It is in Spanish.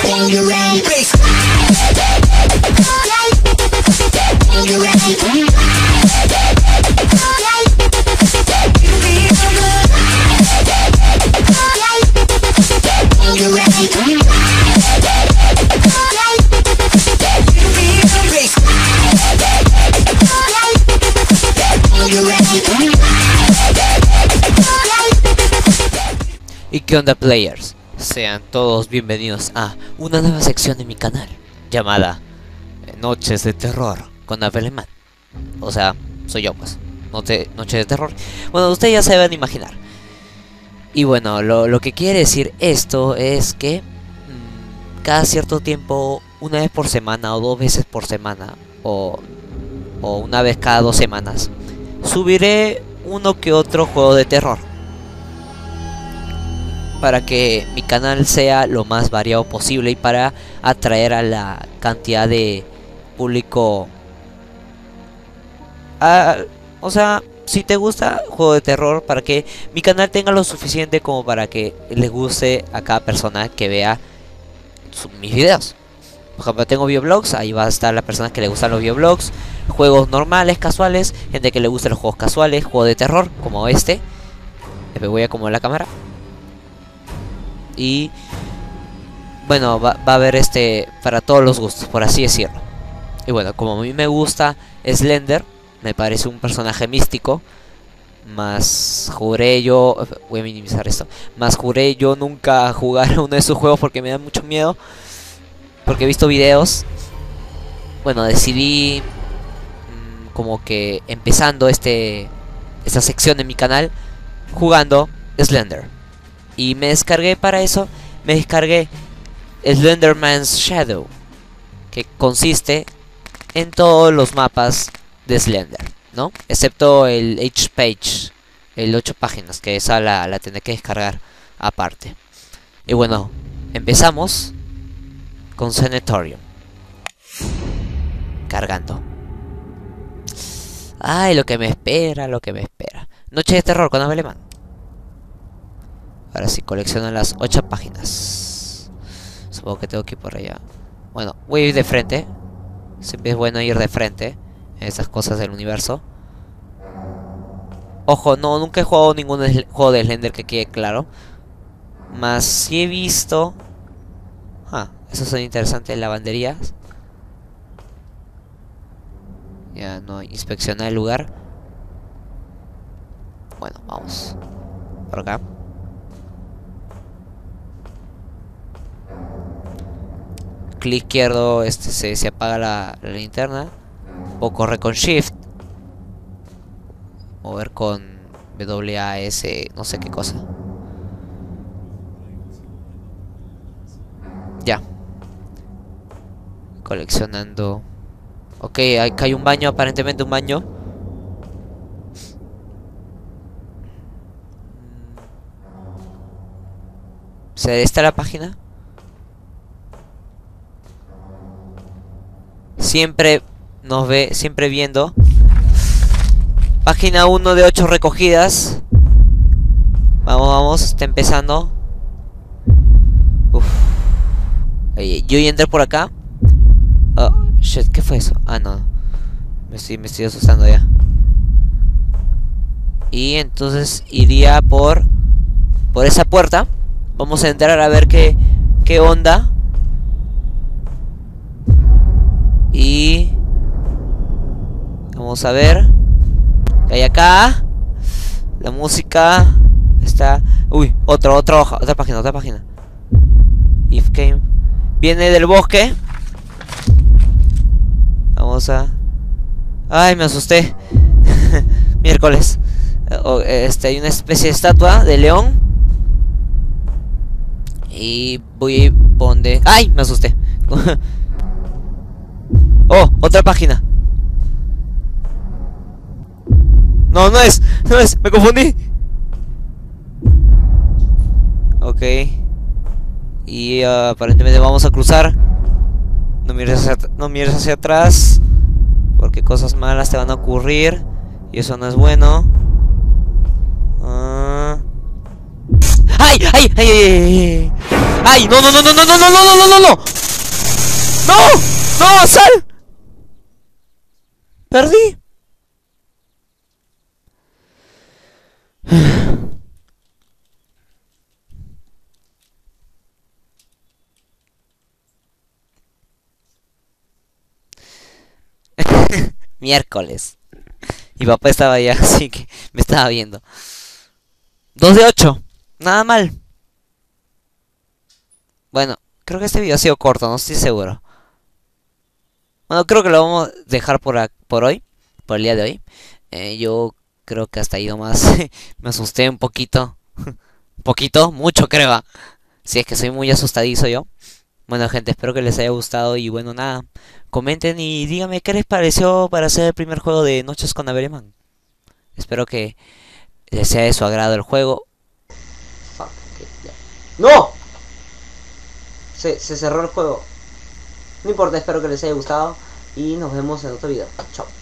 ¿Y qué onda, players? Sean todos bienvenidos a una nueva sección de mi canal llamada Noches de Terror con Abeleman. O sea, soy yo pues, Noche de Terror. Bueno, ustedes ya se van a imaginar. Y bueno, lo que quiere decir esto es que cada cierto tiempo, una vez por semana o 2 veces por semana o una vez cada 2 semanas, subiré uno que otro juego de terror, para que mi canal sea lo más variado posible y para atraer a la cantidad de público. O sea, si te gusta juego de terror, para que mi canal tenga lo suficiente como para que les guste a cada persona que vea mis videos. Por ejemplo, tengo videoblogs, ahí va a estar la persona que le gustan los videoblogs, juegos normales, casuales, gente que le gustan los juegos casuales, juegos de terror como este. Me voy a acomodar la cámara. Y bueno, va a haber para todos los gustos, por así decirlo. Y bueno, como a mí me gusta Slender, me parece un personaje místico. Más juré yo, voy a minimizar esto, más juré yo nunca jugar uno de sus juegos porque me da mucho miedo, porque he visto videos. Bueno, decidí como que empezando esta sección de mi canal jugando Slender. Y me descargué para eso, me descargué Slenderman's Shadow, que consiste en todos los mapas de Slender, ¿no? Excepto el H-Page, el 8 páginas, que esa la tendré que descargar aparte. Y bueno, empezamos con Sanatorium. Cargando. Ay, lo que me espera, lo que me espera. Noche de terror con Abeleman. Ahora sí, coleccionan las 8 páginas. Supongo que tengo que ir por allá. Bueno, voy a ir de frente. Siempre es bueno ir de frente en esas cosas del universo. Ojo, no, nunca he jugado ningún juego de Slender, que quede claro. Más sí he visto... esos son interesantes, lavanderías. Ya no, inspeccionar el lugar. Bueno, vamos por acá. Clic izquierdo, se apaga la linterna. O corre con Shift. Mover con WAS, no sé qué cosa. Ya. Coleccionando. Ok, acá hay un baño, aparentemente un baño. ¿Se está la página? Siempre nos ve, siempre viendo. Página 1 de 8 recogidas. Vamos, vamos, está empezando. Uf. Yo ya entré por acá. Oh, shit, ¿qué fue eso? Ah, no. Me estoy asustando ya. Y entonces iría por esa puerta. Vamos a entrar a ver qué onda. Y vamos a ver qué hay acá. La música está... Uy, otra página. If came... Viene del bosque. Vamos a... Ay, me asusté. Miércoles. Hay una especie de estatua de león. Y voy a poner... ¡Ay! Me asusté. Oh, otra página. No, no es, me confundí. Ok. Y aparentemente vamos a cruzar. No mires hacia atrás, porque cosas malas te van a ocurrir. Y eso no es bueno. ¡Ay! ¡Ay! ¡Ay! ¡Ay! ¡Ay! ¡No, no, no, no, no, no, no, no, no, no, no! ¡No! ¡No! ¡Sal! ¡Perdí! Miércoles. Mi papá estaba allá, así que me estaba viendo. 2 de 8. Nada mal. Bueno, creo que este video ha sido corto, no estoy seguro. Bueno, creo que lo vamos a dejar por hoy. Por el día de hoy. Yo creo que hasta ahí nomás. Me asusté un poquito. Un poquito, mucho creo. Si es que soy muy asustadizo yo. Bueno, gente, espero que les haya gustado. Y bueno, nada. Comenten y díganme qué les pareció para hacer el primer juego de Noches con Averyman. Espero que les sea de su agrado el juego. Fuck, okay, ya. ¡No! Se cerró el juego. No importa, espero que les haya gustado. Y nos vemos en otro video. Chao.